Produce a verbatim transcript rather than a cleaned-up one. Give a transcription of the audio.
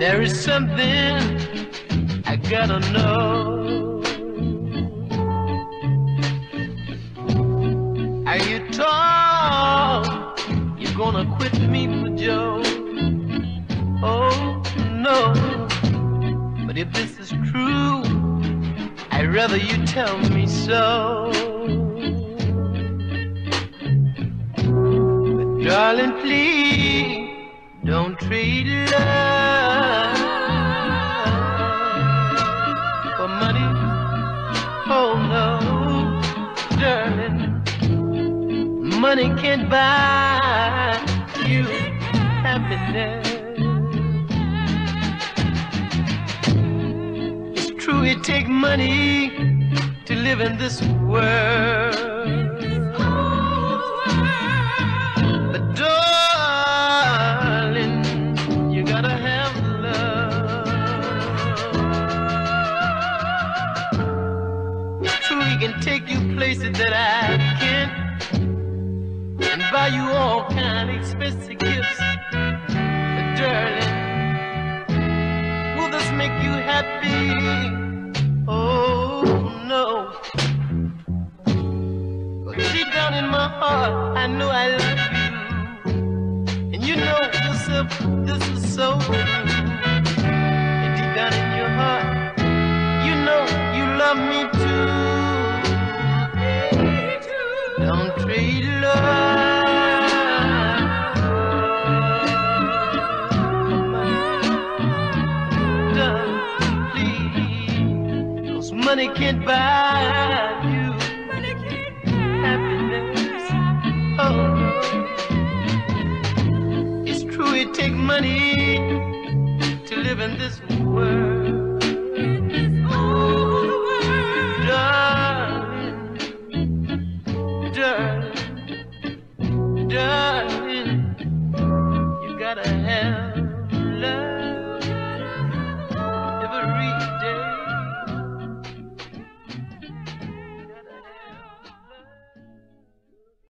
There is something I gotta know. Are you told you're gonna quit me for Joe? Oh no, but if this is true, I'd rather you tell me so. But darling, please don't trade love for money. Oh no, darling, money can't buy you happiness. It's true it takes money to live in this world, but darling, you gotta have love. It's true he can take you places that I can't, and buy you all kind of expensive gifts, but darling, will this make you happy? Oh no. But deep down in my heart, I know I love you, and you know yourself this is so true. And deep down in your heart, you know you love me too. Don't trade love for money, darling, please, 'cause money can't buy you happiness. Oh, it's true it takes money to live in this world.